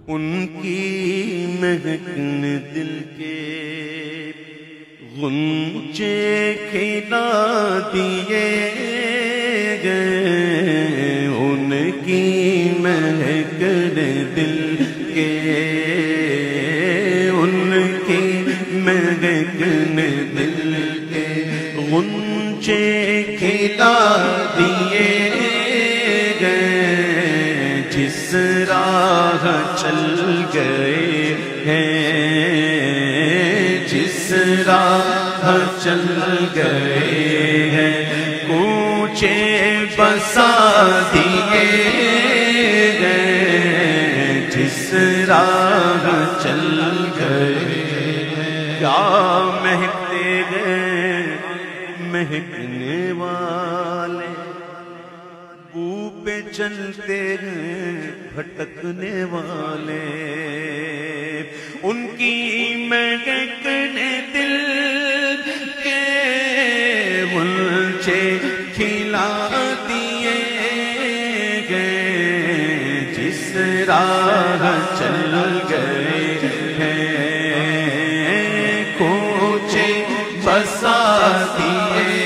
ان کی مہکنے دل کے غنچے کھلا دیے گئے، ان کی مہکنے دل کے، ان کی مہکنے دل کے غنچے کھلا دیے گئے، جس راہ چل گئے ہیں، جس راہ چل گئے ہیں، کوچے بسا دیے گئے، جس راہ چل گئے ہیں، کیا مہکتے گئے مہکنے والے، بو پہ چلتے ہیں بھٹکنے والے، ان کی مہکنے دل کے غنچے کھلا دیے گئے، جس راہ چل گئے ہیں، کوچے بسا دیے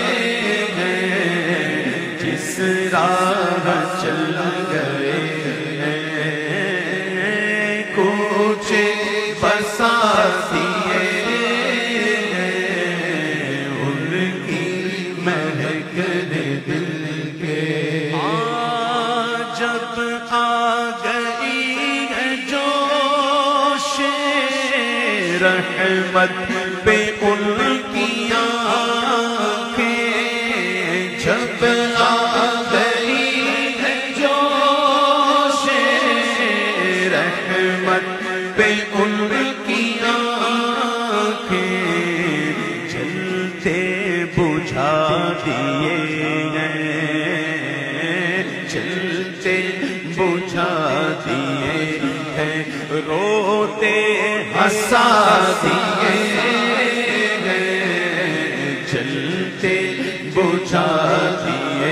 گئے، جس راہ چل گئے ہیں، کوچے بسا دیے گئے، ان کی مہکنے دل کے، جب آ گئی ہے جوش رحمت پہ ان کی آنکھیں، جب آ گئی ہے جوش رحمت پہ ان کی آنکھیں، جلتے بجھا دیے گئے، جلتے بجھا دیے ہیں، روتے ہنسا دیے گئے، جلتے بجھا دیے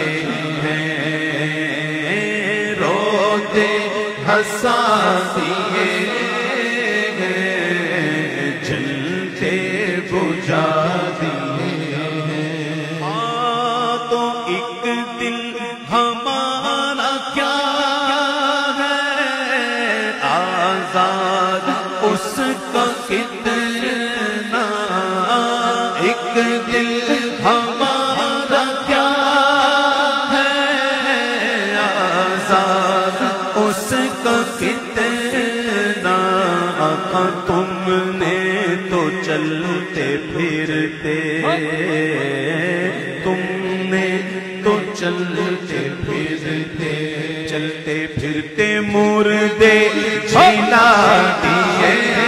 ہیں، روتے ہنسا دیے گئے، جلتے بجھا دیے ہیں، تو ایک دل ہمارا کیا ہے آزاد اس کا کتنا، ایک دل ہمارا کیا ہے آزاد اس کا کتنا، آقا تم نے تو چلتے پھرتے، تم نے تو چلتے پھرتے، چلتے پھرتے مردے جلا دیے،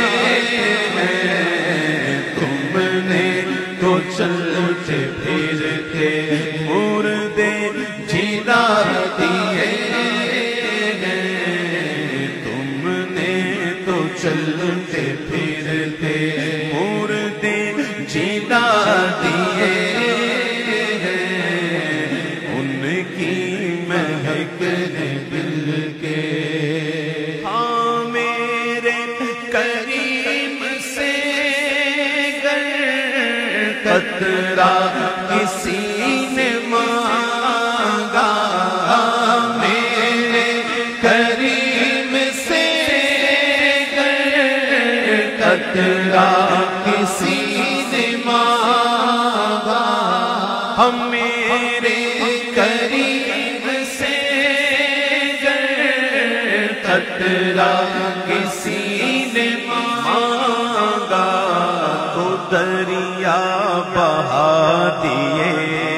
تم نے تو چلتے پھرتے مردے جلا دیے، تم نے تو چلتے پھرتے مردے جلا دیے، ان کی مہکنے دل کے، ہاں میرے کریم سے گر قطرہ کسی نے مانگا، میرے کریم سے گر قطرہ کسی نے مانگا، ہم میرے کریم سے گر قطرہ کسی نے مانگا، تو دریا بہا دیے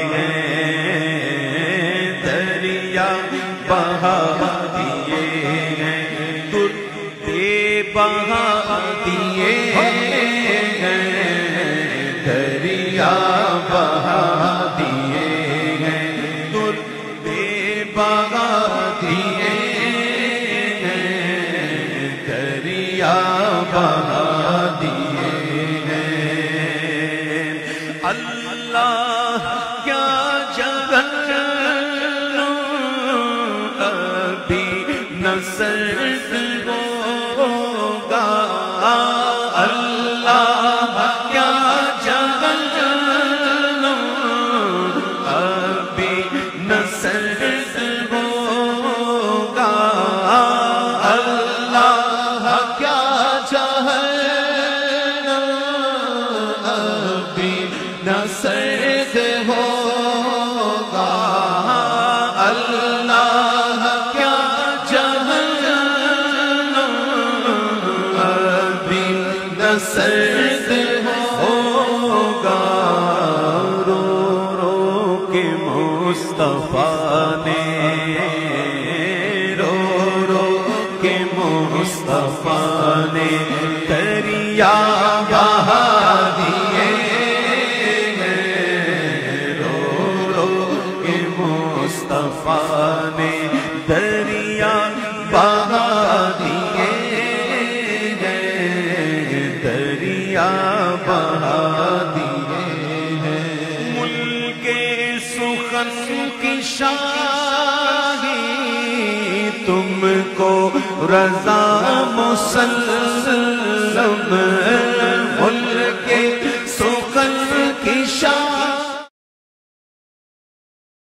ہیں، دریا بہا دیے ہیں، دریا بہا دیے ہیں، دریا بہا دیے ہیں، دریا بہا دیے ہیں، دریا بہا دیے ہیں، اللہ کیا جگہ ابھی نہ سرد ہو اللہ کیا جہنم ابھی نہ سرد ہوگا، اللہ کیا جہنم ابھی نہ سرد ہوگا، اللہ کیا جہنم ابھی نہ سرد ہوگا۔ رو رو کے مصطفیٰ نے، رو رو کے مصطفیٰ نے دریا بہا دیے، رو رو کے مصطفیٰ نے دریا بہا دیے، دریا بہا دیے ہیں۔ ملک سخن کی شاہی تم کو رضا مسلم